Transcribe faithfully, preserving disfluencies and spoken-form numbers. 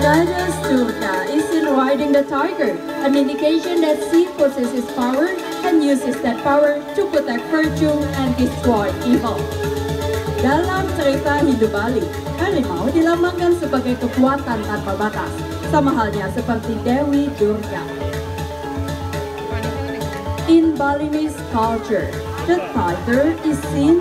Jaja's Turka is seen riding the tiger, an indication that she possesses power and uses that power to protect virtue and destroy evil. Dalam cerita Hindu Bali, harimau dilambangkan sebagai kekuatan tanpa batas, sama halnya seperti Dewi Durga. In Balinese culture, the tiger is seen